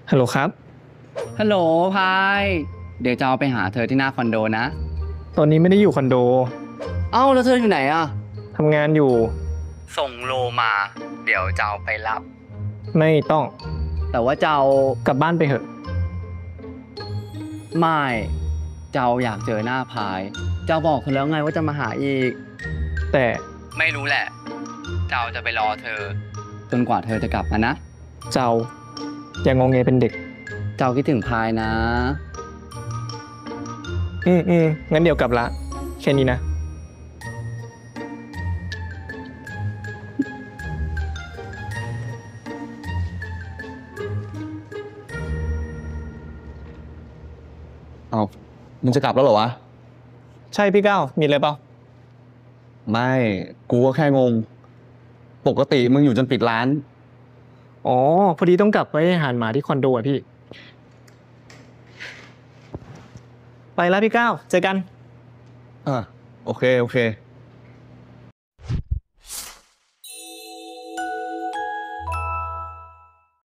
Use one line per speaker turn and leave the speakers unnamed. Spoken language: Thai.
ฮัลโหลครับ
ฮัลโหลพายเดี๋ยวจะเอาไปหาเธอที่หน้าคอนโดนะ
ตอนนี้ไม่ได้อยู่คอนโด
เอ้าแล้วเธออยู่ไหนอ่ะ
ทำงานอยู่
ส่งโลมา เดี๋ยวจะเอาไปรับ
ไม่ต้อง
แต่ว่าจะเอา
กลับบ้านไปเถอะ
ไม่เจ้าอยากเจอหน้าพาย เจ้าบอกเธอแล้วไงว่าจะมาหาอีก
แต่
ไม่รู้แหละ เจ้าจะไปรอเธอ จนกว่าเธอจะกลับมานะ
เจ้าอย่างงเงเป็นเด็ก
เจ้าคิดถึงพายนะ
งั้นเดี๋ยวกลับละแค่นี้นะ
เอามึงจะกลับแล้วเหรอวะ
ใช่พี่ก้าวมีอะไรเปล่า
ไม่กูก็แค่งงปกติมึงอยู่จนปิดร้าน
อ๋อพอดีต้องกลับไปให้อาหารหมาที่คอนโดอ่ะพี่ไปแล้วพี่ก้าวเจอกัน
อ่ะโอเค